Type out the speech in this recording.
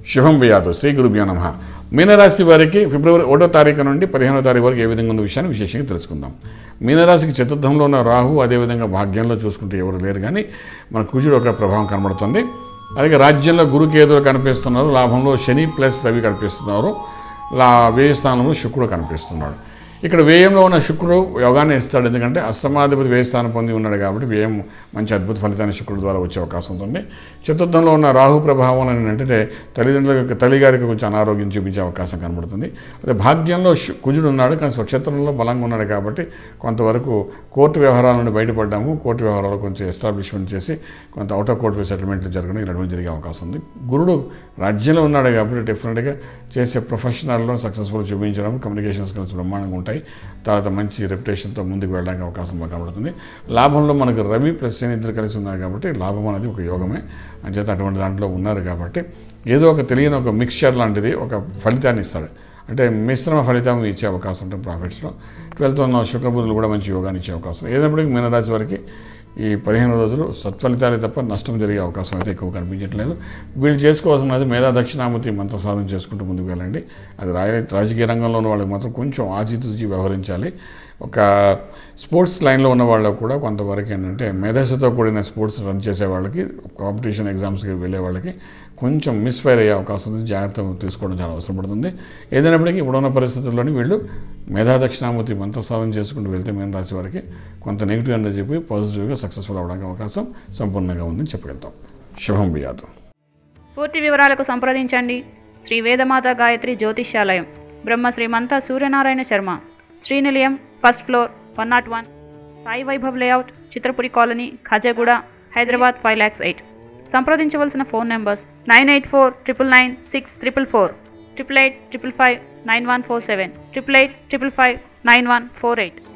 శుభం వ్యాధు శ్రీ గురుభ్యో నమః. మీనరాశి వారికి ఫిబ్రవరి 1వ తారీఖు నుండి 15వ తారీఖు వరకు ఏ విధంగా ఉన్న విషయాన్ని విశేషంగా తెలుసుకుందాం. మీనరాశికి చతుర్థంలో ఉన్న రాహు, అదేవిధంగా భాగ్యంలో చూసుకుంటే ఎవరు లేరు, కానీ మన కుజుడు ఒక ప్రభావం కనబడుతుంది. అలాగే రాజ్యంలో గురుకేతులు కనిపిస్తున్నారు, లాభంలో శని ప్లస్ రవి కనిపిస్తున్నారు, వ్యయ స్థానంలో శుక్రుడు కనిపిస్తున్నాడు. ఇక్కడ వ్యయంలో ఉన్న శుక్రుడు యోగాన్ని ఇస్తాడు, ఎందుకంటే అష్టమాధిపతి వ్యయ స్థానం పొంది ఉన్నాడు కాబట్టి వ్యయం మంచి అద్భుత ఫలితాన్ని శుక్రుడు ద్వారా వచ్చే అవకాశం ఉంటుంది. చతుర్థంలో ఉన్న రాహు ప్రభావం ఏంటంటే తల్లిదండ్రులకు, తల్లిగారికి కొంచెం అనారోగ్యం చూపించే అవకాశం కనబడుతుంది. అదే భాగ్యంలో కుజుడు ఉన్నాడు, కానీ స్వక్షేత్రంలో బలంగా ఉన్నాడు కాబట్టి కొంతవరకు కోర్టు వ్యవహారాల నుండి బయటపడ్డాము. కోర్టు వ్యవహారాలు కొంచెం ఎస్టాబ్లిష్మెంట్ చేసి కొంత అవుట్ ఆఫ్ కోర్టు సెటిల్మెంట్లు జరగడం, ఇలాంటివి జరిగే అవకాశం ఉంది. గురుడు రాజ్యంలో ఉన్నాడు కాబట్టి డెఫినెట్గా చేసే ప్రొఫెషనల్లో సక్సెస్ఫుల్ చూపించడం, కమ్యూనికేషన్ స్కిల్స్ బ్రహ్మాండంగా ఉంటాయి. తర్వాత మంచి రెప్యుటేషన్తో ముందుకు వెళ్ళడానికి అవకాశం కనబడుతుంది. లాభంలో మనకు రవి ప్లస్ శని ఇద్దరు కలిసి ఉన్నారు కాబట్టి లాభం అనేది ఒక యోగమే. అంచేత అటువంటి దాంట్లో ఉన్నారు కాబట్టి ఏదో ఒక తెలియని ఒక మిక్స్చర్ లాంటిది ఒక ఫలితాన్ని ఇస్తాడు, అంటే మిశ్రమ ఫలితం ఇచ్చే అవకాశం ఉంటుంది ప్రాఫిట్స్లో. 12th ఉన్న శుక్రబుధులు కూడా మంచి యోగాన్ని ఇచ్చే అవకాశం. ఏదైనప్పటికీ మీనరాశి వారికి ఈ 15 రోజులు సత్ఫలితాలే తప్ప నష్టం జరిగే అవకాశం అయితే ఎక్కువ కనిపించట్లేదు. వీళ్ళు చేసుకోవాల్సినది మేధా దక్షిణామూర్తి మంత్ర సాధన చేసుకుంటూ ముందుకు వెళ్ళండి. అది రాజకీయ రంగంలో ఉన్న వాళ్ళకి మాత్రం కొంచెం ఆచితూచి వ్యవహరించాలి. ఒక స్పోర్ట్స్ లైన్లో ఉన్న వాళ్ళకు కూడా కొంతవరకు ఏంటంటే మేధస్సుతో కూడిన స్పోర్ట్స్ రన్ చేసే వాళ్ళకి, కాంపిటీషన్ ఎగ్జామ్స్కి వెళ్ళే వాళ్ళకి కొంచెం మిస్ఫైర్ అయ్యే అవకాశం ఉంది. జాగ్రత్త తీసుకోవడం చాలా అవసరం పడుతుంది. ఏదైనప్పటికీ ఇప్పుడున్న పరిస్థితుల్లోని వీళ్ళు మేధా దక్షిణామూర్తి మంత్ర సాధన చేసుకుంటూ వెళ్తే మీన రాశి వారికి కొంత నెగిటివ్ ఎనర్జీ చెప్పి పాజిటివ్గా సక్సెస్ఫుల్ అవ్వడానికి అవకాశం సంపూర్ణంగా ఉందని చెప్పగలుగుతాం. శుభం వ్యాధు. పూర్తి వివరాలకు సంప్రదించండి శ్రీ వేదమాత గాయత్రి జ్యోతిష్యాలయం, Brahma Shrimanta Suryanarayana Sharma, Shrinilayam, first floor, 101, Sai Vaibhav layout, Chitrapuri colony, Khajaguda, Hyderabad 5,08,000. సంప్రదించవలసిన ఫోన్ నెంబర్స్ 98499644, 8855559147, 8855559148.